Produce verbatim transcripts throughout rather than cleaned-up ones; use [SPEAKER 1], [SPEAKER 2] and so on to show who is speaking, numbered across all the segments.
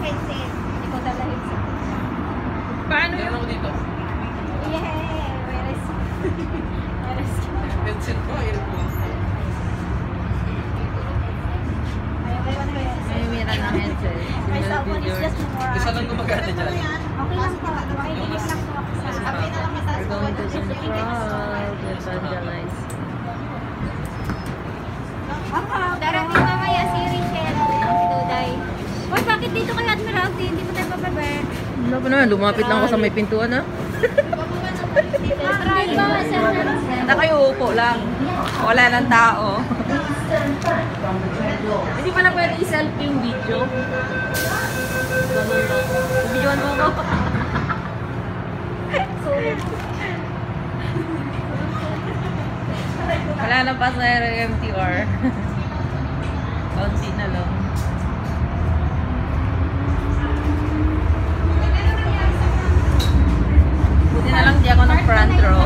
[SPEAKER 1] headset. Hindi ko dala headset.
[SPEAKER 2] Paano yun ako dito?
[SPEAKER 1] Yeah, where is where is
[SPEAKER 2] Headset ko, earphone.
[SPEAKER 3] May mira ng headset.
[SPEAKER 1] my cell phone is just more.
[SPEAKER 2] Isa lang gumagana dyan.
[SPEAKER 1] Okay lang po. Makikinig lang po ako sa okay na lang mataas
[SPEAKER 3] We're
[SPEAKER 1] po.
[SPEAKER 3] going to Central to evangelize.
[SPEAKER 1] Darating mamaya si Rachel. Si Duday. Uy, bakit dito kay Admiralty? Hindi mo tayo papaber.
[SPEAKER 3] Wala pa naman, lumapit lang ako sa may pintuan ha.
[SPEAKER 1] Try ba?
[SPEAKER 3] Na kayo upo lang. Wala ng tao. Hindi pala pwede i-selfie yung video. Videoan mo ako. Wala na pa sa M T R. Kaunti na lang. Buti na lang di ako ng front row.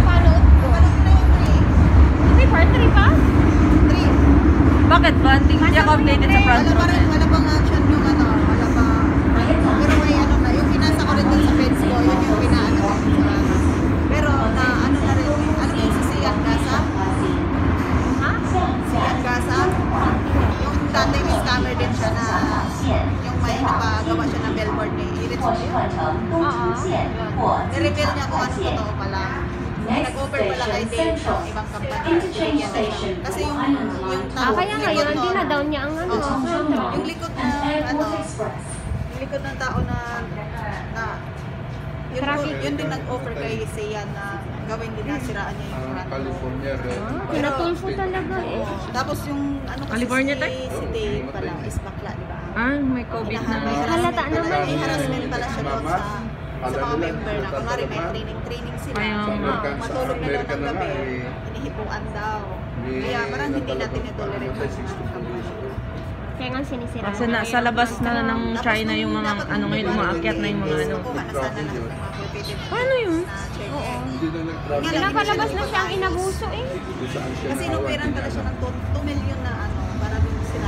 [SPEAKER 1] May part three pa?
[SPEAKER 3] Bakit ba? Hindi hindi ako updated sa front
[SPEAKER 4] Wala
[SPEAKER 3] row.
[SPEAKER 4] pa rin, wala pang action yung ano, wala pa. Pero may ano na, yung pinasa ko rin dun sa page ko, yun yung pinaano ko sa pero na ano na rin, ano yung si Sian Gasa?
[SPEAKER 1] Ha?
[SPEAKER 4] Sian Gasa? Yung dati may scammer din siya na yung may napagawa siya ng billboard ni Iris Sonia.
[SPEAKER 1] Oo.
[SPEAKER 4] I-reveal niya kung ano totoo pala. Nag-offer pala kay Dave yung ibang kampanya. Binigyan na siya. Kasi yung, yung
[SPEAKER 1] Ah,
[SPEAKER 4] tao,
[SPEAKER 1] kaya ngayon,
[SPEAKER 4] likod
[SPEAKER 1] hindi
[SPEAKER 4] nun-
[SPEAKER 1] na daw niya ang ano.
[SPEAKER 4] Oo. Yung likod na, ano, yung likod ng tao na, na, yun, po,
[SPEAKER 1] Traffic.
[SPEAKER 4] yun din nag-offer kay Sian na gawin din na siraan niya yung front row.
[SPEAKER 5] California Red.
[SPEAKER 1] Pinatulfo talaga eh.
[SPEAKER 4] Tapos yung, ano kasi
[SPEAKER 3] California
[SPEAKER 4] si,
[SPEAKER 3] tayo?
[SPEAKER 4] si Dave pala, is bakla, di ba?
[SPEAKER 3] Ah, may COVID na.
[SPEAKER 4] May
[SPEAKER 1] Halata
[SPEAKER 4] harassment
[SPEAKER 1] naman
[SPEAKER 4] pala, may
[SPEAKER 1] eh.
[SPEAKER 4] harassment pala siya doon sa, sa mga member na, kunwari may training, training sila.
[SPEAKER 3] Ayun.
[SPEAKER 4] So,
[SPEAKER 5] American-
[SPEAKER 4] matulog na daw
[SPEAKER 5] American
[SPEAKER 4] ng
[SPEAKER 5] na
[SPEAKER 4] gabi,
[SPEAKER 5] nga eh.
[SPEAKER 4] inihipuan daw.
[SPEAKER 5] May
[SPEAKER 4] Kaya parang hindi natin itolerate
[SPEAKER 5] nasa
[SPEAKER 4] ang
[SPEAKER 5] sixty
[SPEAKER 4] mga kampanya.
[SPEAKER 1] Kaya nga sinisira.
[SPEAKER 3] Kasi nasa labas na ng China yung mga ano ngayon, umaakyat na yung mga ano.
[SPEAKER 4] Nakuha na sana lahat ng mga prohibited
[SPEAKER 3] Paano yun?
[SPEAKER 4] na check.
[SPEAKER 5] Hindi na nag-travel.
[SPEAKER 1] Pinapalabas na siya ang inabuso eh.
[SPEAKER 5] Kung saan siya
[SPEAKER 4] Kasi
[SPEAKER 5] naawa,
[SPEAKER 4] inupiran
[SPEAKER 5] hindi
[SPEAKER 4] pala
[SPEAKER 5] na-
[SPEAKER 4] siya ng two million na ano, para dun sila.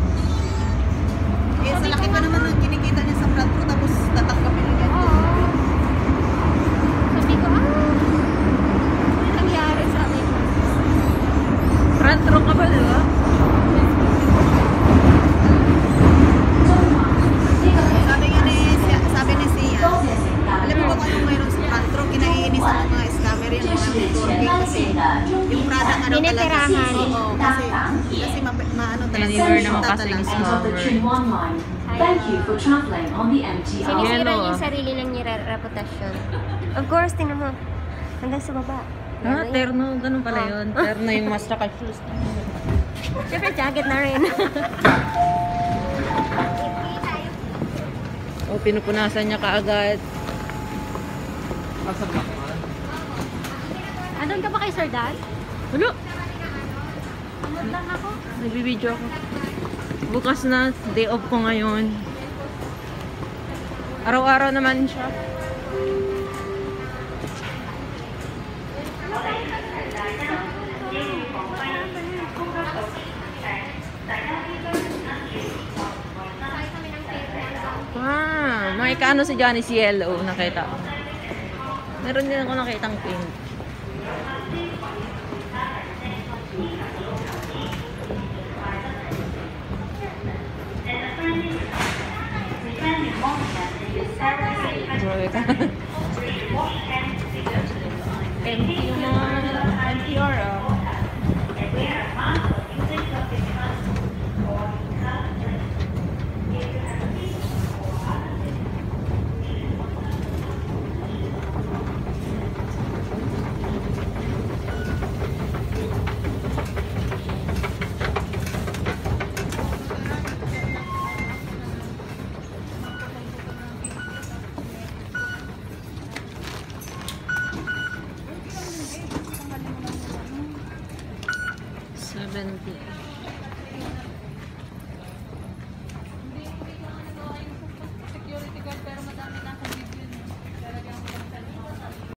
[SPEAKER 4] Eh, sa laki pa naman ang kinikita niya sa front row, tapos tatanggapin niya.
[SPEAKER 1] Oo. Sabi ko, ah, ano nangyari sa akin?
[SPEAKER 3] Front row ka ba, di ba?
[SPEAKER 4] Sabi nga ni, sabi ni Sia, alam mo ba kung anong mayroon sa front row, kinaiinis ang mga scammer yan, mga networking kasi yung product ano talaga.
[SPEAKER 1] Tinitirahan.
[SPEAKER 4] Oo, kasi, kasi ma, ma ano talaga.
[SPEAKER 3] Anywhere naman
[SPEAKER 4] mata
[SPEAKER 3] kasi
[SPEAKER 4] talaga.
[SPEAKER 3] yung
[SPEAKER 6] End of the train one line. Thank you for traveling on the M T R.
[SPEAKER 1] Sinisira
[SPEAKER 3] Yellow,
[SPEAKER 1] niya yung
[SPEAKER 3] ah.
[SPEAKER 1] sarili lang niya reputasyon. Of course, tingnan mo. Hanggang sa baba.
[SPEAKER 3] Ah, terno. Ganun pala yun. Terno yung mas tsaka shoes.
[SPEAKER 1] Siyempre, jacket na rin.
[SPEAKER 3] O, pinupunasan niya kaagad.
[SPEAKER 2] Asan ka man?
[SPEAKER 1] Andun ka ba kay Sir Dan?
[SPEAKER 3] Hulo!
[SPEAKER 1] Andun lang ako.
[SPEAKER 3] Nagbibideo ako. Bukas na. Day off ko ngayon. Araw-araw naman siya. Ah, may kaano si Johnny Cielo, nakita ko. Meron din ako nakitang pink. Grabe ka. Empty yung mga N P R ah.